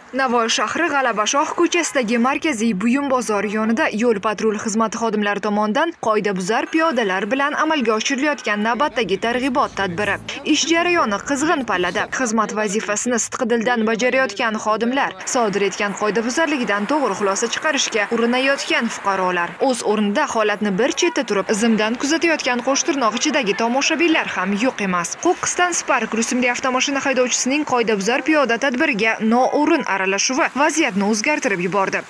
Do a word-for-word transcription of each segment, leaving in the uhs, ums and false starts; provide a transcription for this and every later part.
Navoiy shahri G'alabashoh ko'chasidagi markaziy buyum bozor yonida yo'l patrul xizmati xodimlari tomonidan qoidabuzar piyodalar bilan amalga oshirilayotgan navbatdagi targ'ibot tadbiri. Ish jarayoni qizg'in pallada. Xizmat vazifasini sidqidildan bajarayotgan xodimlar, sodir etgan qoidabuzarligidan to'g'ri xulosa chiqarishga urinayotgan fuqarolar, o'z o'rnida holatni bir chetda turib zimdan kuzatayotgan qo'shtirnoq ichidagi tomoshabinlar ham yo'q emas. Qo'qqiston Spark rusumli avtomashina haydovchisining qoidabuzar piyoda tadbiriga noo'rin aralashuvi vaziyatni o'zgartirib yubordi.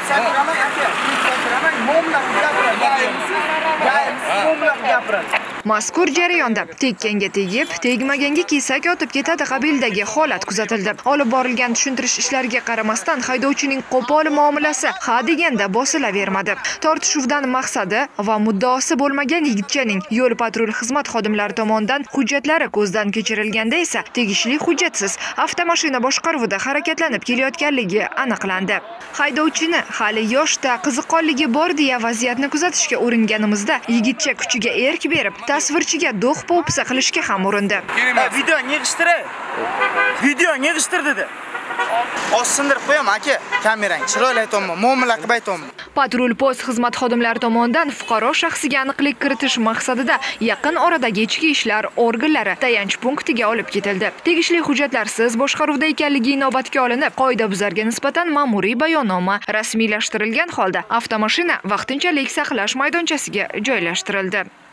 Mazkur jarayonda tekkanga tegib, tegmaganga kesak otib ketadi qabilidagi holat kuzatildi. Olib borilgan tushuntirish ishlariga qaramasdan haydovchining qo'pol muomalasi ha deganda bosilavermadi. Tortishuvdan maqsadi va muddaosi bo'lmagan yigitchaning yo'l patrul xizmat xodimlari tomonidan hujjatlari ko'zdan kechirilganda esa tegishli hujjatsiz avtomashina boshqaruvida harakatlanib kelayotganligi aniqlandi. Haydovchini hali yoshda qiziqqonligi bor deya vaziyatni kuzatishga uringanimizda yigitcha kuchiga erk berib, tasvirchiga do'q po'pisa qilishga ham urindi. Video yig'ishtir. Video yig'ishtir dedi. Osindirib qo'yaman aka, kamerang chiroyli aytayman, muomala qilib aytayman. Patrul post xizmat xodimlari tomonidan fuqaro shaxsiga aniqlik kiritish maqsadida yaqin oradagi ichki ishlar organlari tayanch punktiga olib ketildi. Tegishli hujjatlarsiz boshqaruvda ekanligi inobatga olinib, qoidabuzarga nisbatan ma'muriy bayonnoma rasmiylashtirilgan holda avtomashina vaqtinchalik saqlash maydonchasiga joylashtirildi.